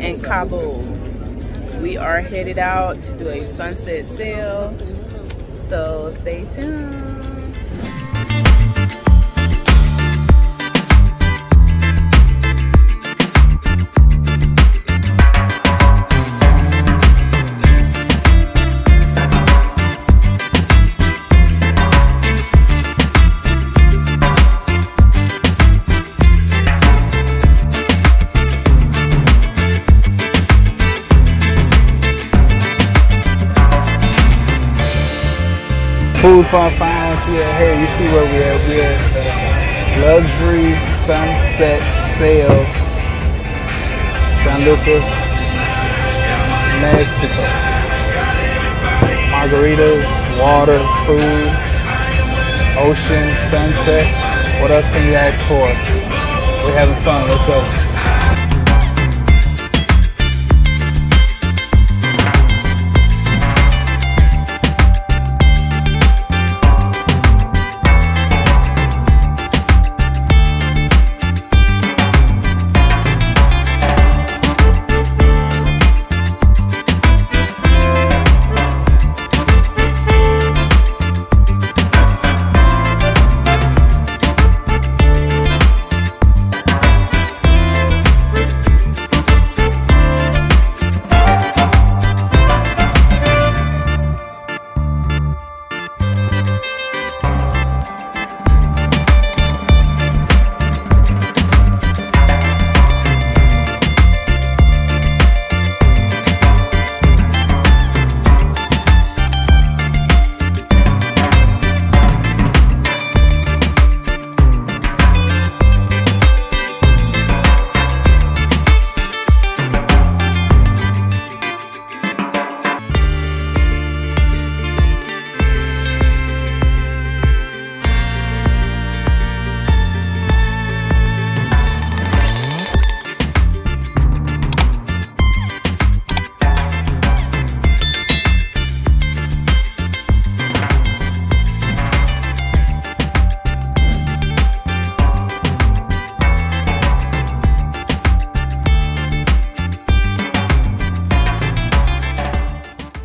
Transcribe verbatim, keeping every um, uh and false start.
in Cabo. We are headed out to do a sunset sail, so stay tuned. Food fun finds, we are here. You see where we're at. We're at Luxury Sunset Sail, San Lucas, Mexico. Margaritas, water, food, ocean, sunset. What else can you ask for? We're having fun. Let's go.